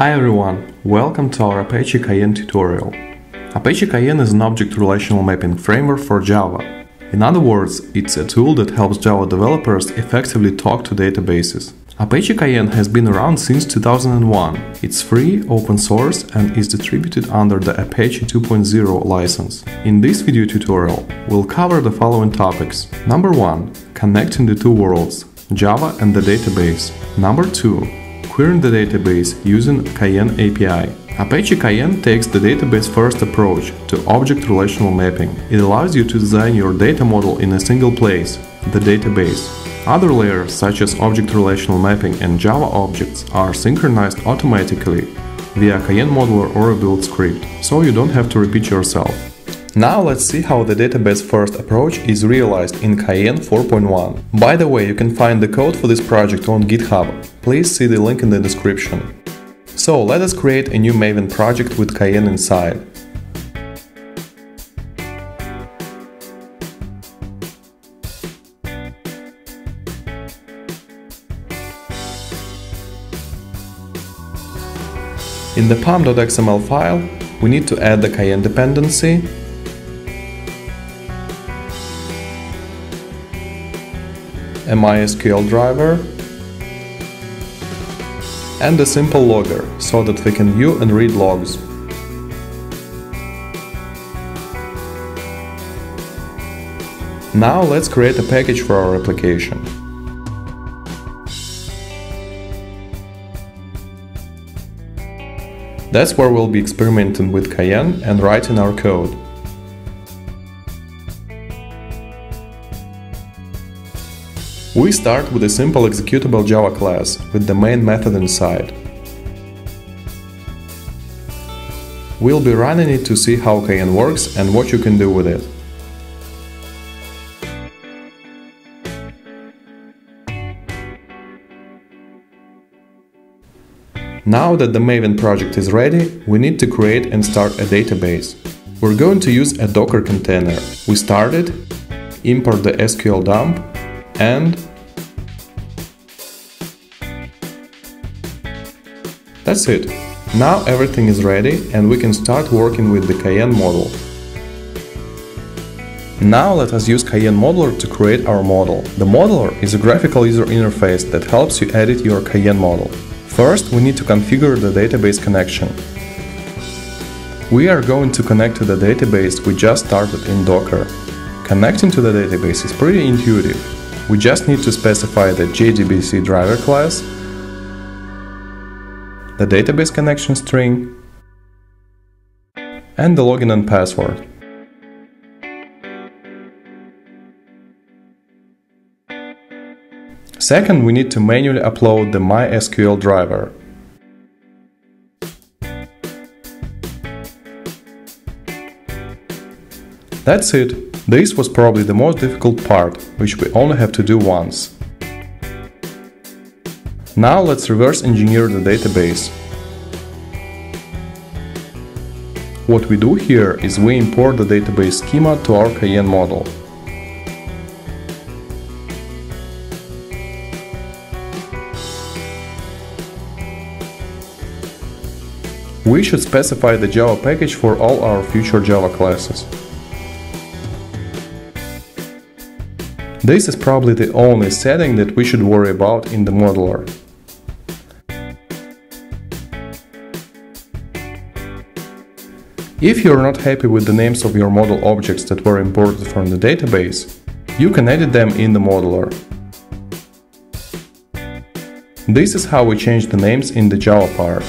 Hi everyone, welcome to our Apache Cayenne tutorial. Apache Cayenne is an object-relational mapping framework for Java. In other words, it's a tool that helps Java developers effectively talk to databases. Apache Cayenne has been around since 2001. It's free, open source, and is distributed under the Apache 2.0 license. In this video tutorial, we'll cover the following topics. Number 1. Connecting the two worlds, Java and the database. Number 2. Querying the database using Cayenne API. Apache Cayenne takes the database-first approach to object-relational mapping. It allows you to design your data model in a single place, the database. Other layers, such as object-relational mapping and Java objects, are synchronized automatically via Cayenne modeler or a build script, so you don't have to repeat yourself. Now let's see how the database-first approach is realized in Cayenne 4.1. By the way, you can find the code for this project on GitHub. Please see the link in the description. So let us create a new Maven project with Cayenne inside. In the pom.xml file, we need to add the Cayenne dependency, a MySQL driver, and a simple logger, so that we can view and read logs. Now let's create a package for our application. That's where we'll be experimenting with Cayenne and writing our code. We start with a simple executable Java class with the main method inside. We'll be running it to see how Cayenne works and what you can do with it. Now that the Maven project is ready, we need to create and start a database. We're going to use a Docker container. We start it, import the SQL dump, and that's it. Now everything is ready and we can start working with the Cayenne model. Now let us use Cayenne modeler to create our model. The modeler is a graphical user interface that helps you edit your Cayenne model. First, we need to configure the database connection. We are going to connect to the database we just started in Docker. Connecting to the database is pretty intuitive. We just need to specify the JDBC driver class, the database connection string, and the login and password. Second, we need to manually upload the MySQL driver. That's it. This was probably the most difficult part, which we only have to do once. Now let's reverse engineer the database. What we do here is we import the database schema to our Cayenne model. We should specify the Java package for all our future Java classes. This is probably the only setting that we should worry about in the modeler. If you're not happy with the names of your model objects that were imported from the database, you can edit them in the modeler. This is how we change the names in the Java part.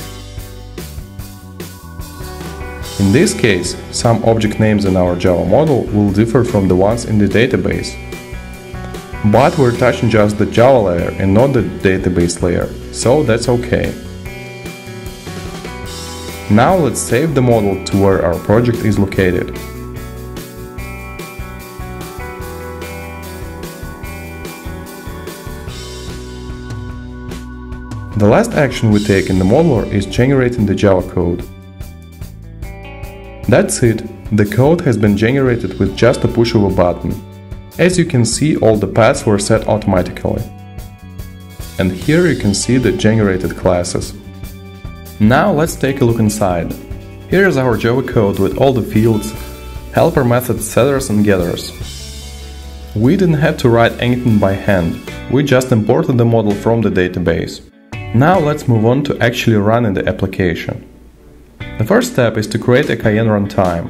In this case, some object names in our Java model will differ from the ones in the database. But we're touching just the Java layer and not the database layer, so that's okay. Now let's save the model to where our project is located. The last action we take in the modeler is generating the Java code. That's it, the code has been generated with just a push of a button. As you can see, all the paths were set automatically. And here you can see the generated classes. Now let's take a look inside. Here is our Java code with all the fields, helper methods, setters and getters. We didn't have to write anything by hand, we just imported the model from the database. Now let's move on to actually running the application. The first step is to create a Cayenne runtime.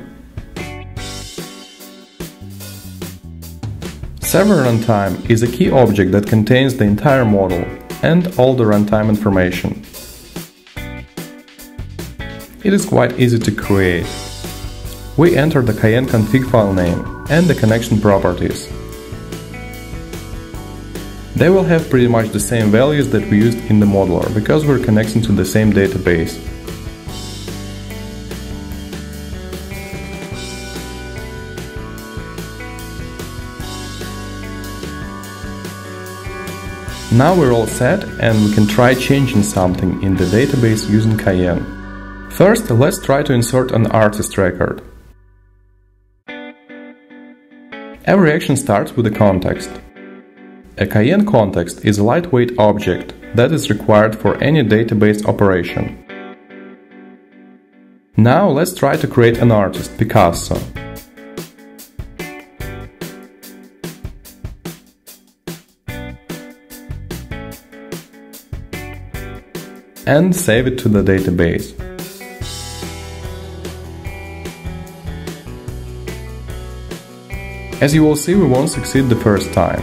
Server runtime is a key object that contains the entire model and all the runtime information. It is quite easy to create. We enter the Cayenne config file name and the connection properties. They will have pretty much the same values that we used in the modeler, because we're connecting to the same database. Now we're all set and we can try changing something in the database using Cayenne. First, let's try to insert an artist record. Every action starts with a context. A Cayenne context is a lightweight object that is required for any database operation. Now let's try to create an artist, Picasso. And save it to the database. As you will see, we won't succeed the first time.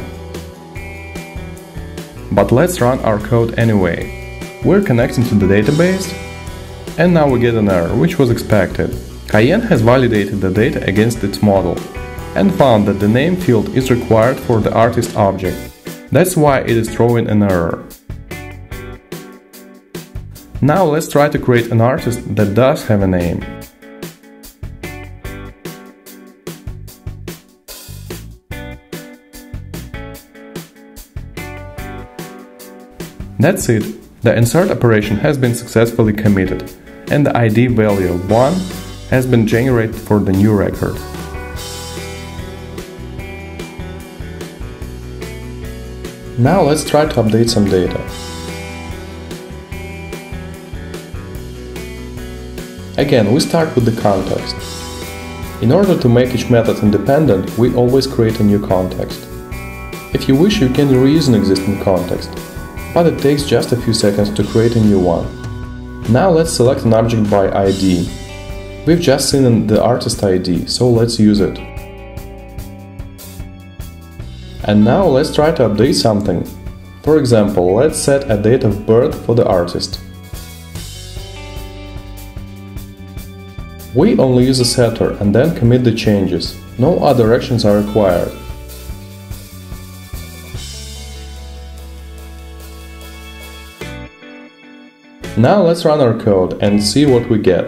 But let's run our code anyway. We're connecting to the database, and now we get an error, which was expected. Cayenne has validated the data against its model and found that the name field is required for the artist object. That's why it is throwing an error. Now let's try to create an artist that does have a name. That's it. The insert operation has been successfully committed, and the ID value 1 has been generated for the new record. Now let's try to update some data. Again, we start with the context. In order to make each method independent, we always create a new context. If you wish, you can reuse an existing context, but it takes just a few seconds to create a new one. Now let's select an object by ID. We've just seen the artist ID, so let's use it. And now let's try to update something. For example, let's set a date of birth for the artist. We only use a setter and then commit the changes. No other actions are required. Now let's run our code and see what we get.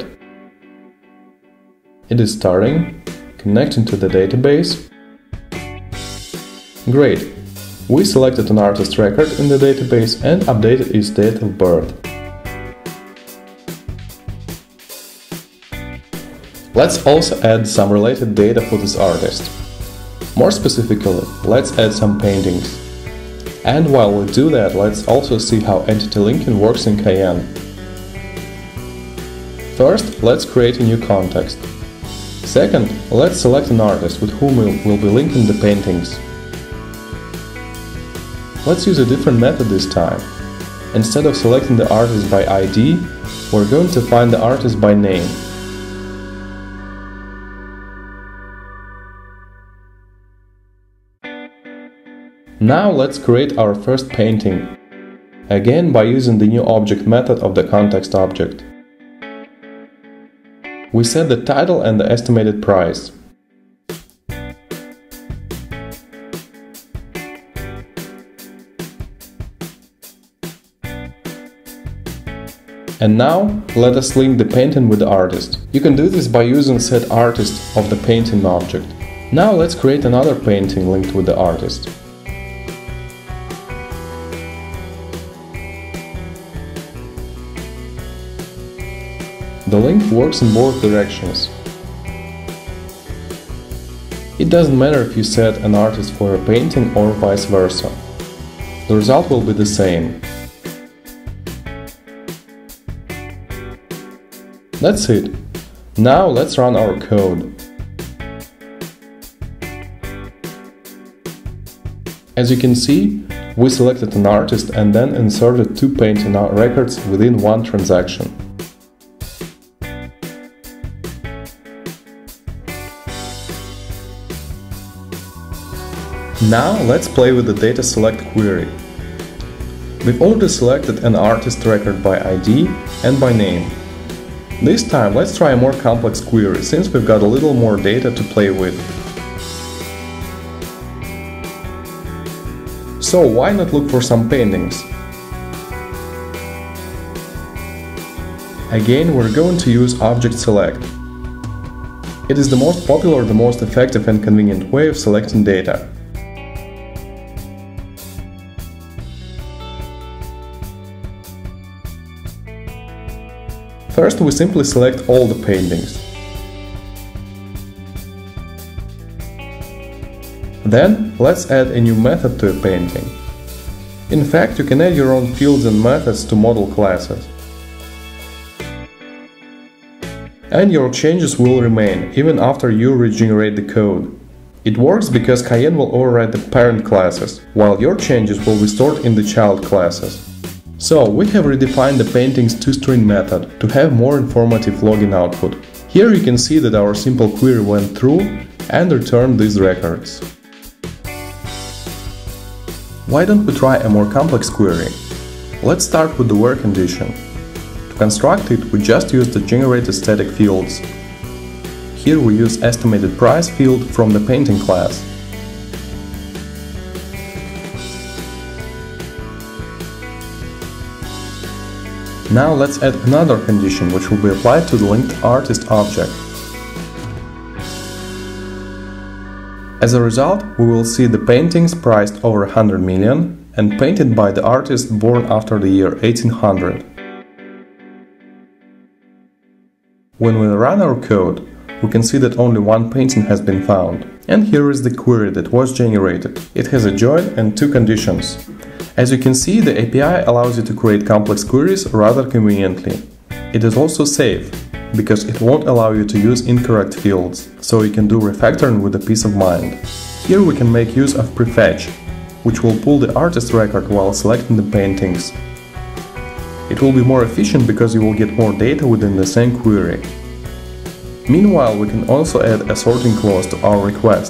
It is starting, connecting to the database. Great! We selected an artist record in the database and updated its date of birth. Let's also add some related data for this artist. More specifically, let's add some paintings. And while we do that, let's also see how entity linking works in Cayenne. First, let's create a new context. Second, let's select an artist with whom we'll be linking the paintings. Let's use a different method this time. Instead of selecting the artist by ID, we're going to find the artist by name. Now let's create our first painting, again by using the new object method of the context object. We set the title and the estimated price. And now let us link the painting with the artist. You can do this by using setArtist of the painting object. Now let's create another painting linked with the artist. The link works in both directions. It doesn't matter if you set an artist for a painting or vice versa. The result will be the same. That's it. Now let's run our code. As you can see, we selected an artist and then inserted 2 painting records within one transaction. Now let's play with the data select query. We've already selected an artist record by ID and by name. This time let's try a more complex query, since we've got a little more data to play with. So why not look for some paintings? Again, we're going to use object select. It is the most popular, the most effective and convenient way of selecting data. First, we simply select all the paintings. Then, let's add a new method to a painting. In fact, you can add your own fields and methods to model classes. And your changes will remain, even after you regenerate the code. It works because Cayenne will override the parent classes, while your changes will be stored in the child classes. So, we have redefined the painting's toString method to have more informative login output. Here you can see that our simple query went through and returned these records. Why don't we try a more complex query? Let's start with the where condition. To construct it, we just use the generated static fields. Here we use estimated price field from the painting class. Now let's add another condition which will be applied to the linked artist object. As a result, we will see the paintings priced over 100 million and painted by the artist born after the year 1800. When we run our code, we can see that only one painting has been found. And here is the query that was generated. It has a join and 2 conditions. As you can see, the API allows you to create complex queries rather conveniently. It is also safe, because it won't allow you to use incorrect fields, so you can do refactoring with a peace of mind. Here we can make use of prefetch, which will pull the artist record while selecting the paintings. It will be more efficient because you will get more data within the same query. Meanwhile, we can also add a sorting clause to our request.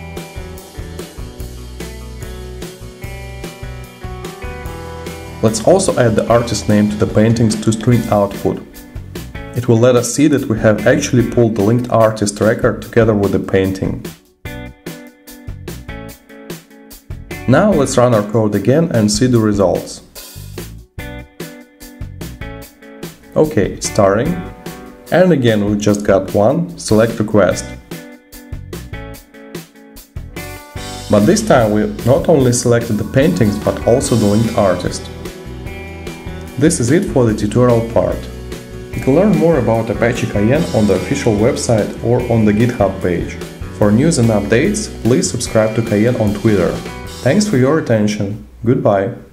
Let's also add the artist name to the painting's toString output. It will let us see that we have actually pulled the linked artist record together with the painting. Now let's run our code again and see the results. Okay, it's starting. And again we just got one select request. But this time we not only selected the paintings but also the linked artist. This is it for the tutorial part. You can learn more about Apache Cayenne on the official website or on the GitHub page. For news and updates, please subscribe to Cayenne on Twitter. Thanks for your attention. Goodbye.